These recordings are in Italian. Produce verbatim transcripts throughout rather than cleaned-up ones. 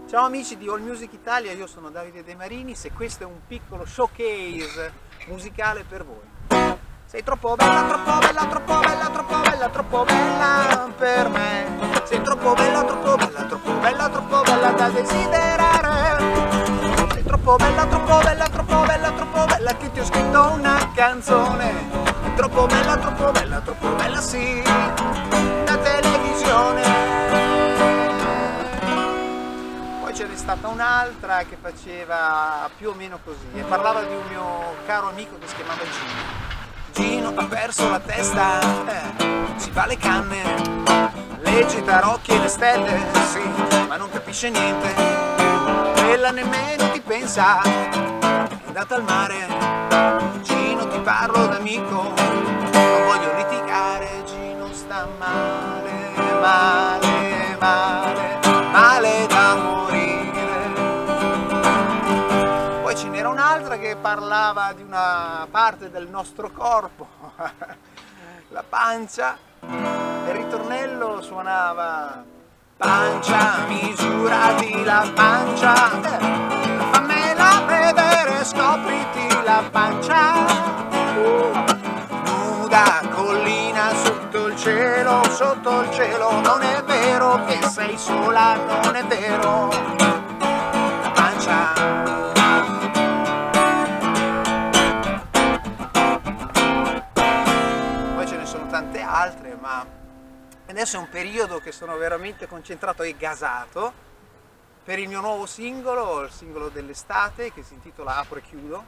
Ciao amici di All Music Italia, io sono Davide De Marinis e questo è un piccolo showcase musicale per voi. Sei troppo bella, troppo bella, troppo bella, troppo bella, troppo bella per me. Sei troppo bella, troppo bella, troppo bella, troppo bella da desiderare. Sei troppo bella, troppo bella, troppo bella, troppo bella che ti ho scritto una canzone. Troppo bella, troppo bella, troppo bella sì, da televisione. Ce n'è stata un'altra che faceva più o meno così e parlava di un mio caro amico che si chiamava Gino. Gino ha perso la testa, eh, si fa le canne, legge i tarocchi e le stelle, sì, ma non capisce niente, quella nemmeno ti pensa, è andata al mare. Gino, ti parlo d'amico, non voglio litigare, Gino sta male, male, male, male da morire. Poi ce n'era un'altra che parlava di una parte del nostro corpo, la pancia, e il ritornello suonava: pancia, misurati la pancia, eh, fammela vedere, scopriti la pancia, uh, nuda collina sotto il cielo, sotto il cielo, non è vero che sei sola, non è vero, la pancia. Tante altre, ma adesso è un periodo che sono veramente concentrato e gasato per il mio nuovo singolo, il singolo dell'estate che si intitola Apro e chiudo,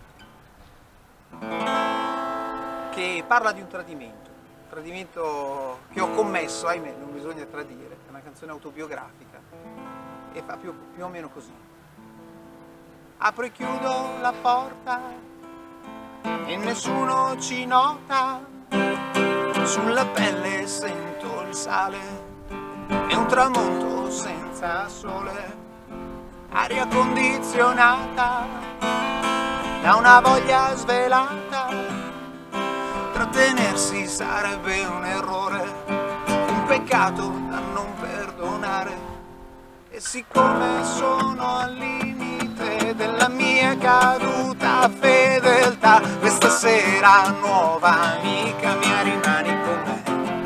che parla di un tradimento, un tradimento che ho commesso, ahimè, non bisogna tradire, è una canzone autobiografica e fa più, più o meno così: apro e chiudo la porta e nessuno ci nota, sulla pelle sento il sale e un tramonto senza sole, aria condizionata da una voglia svelata, trattenersi sarebbe un errore, un peccato da non perdonare, e siccome sono al limite della mia caduta fedeltà, questa sera nuova amica mia rimani con me.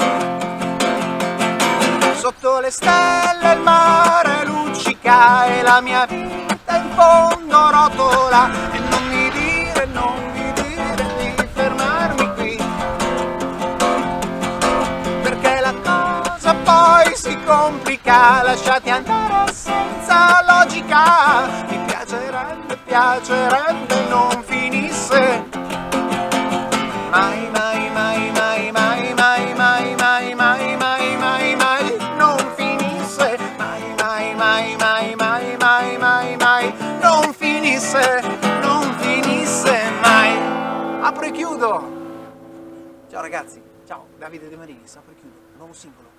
Sotto le stelle il mare luccica e la mia vita in fondo rotola, e non mi dire, non mi dire di fermarmi qui, perché la cosa poi si complica, lasciati andare senza logica, mi piacerebbe, piacerebbe non finisse mai, mai, mai, mai, mai, mai, mai, mai, mai, mai, mai, mai, non finisse mai, mai, mai, mai, mai, mai, mai, mai, non finisse, non finisse mai. Apro e chiudo. Ciao ragazzi, ciao, Davide De Marinis, apro e chiudo, nuovo singolo.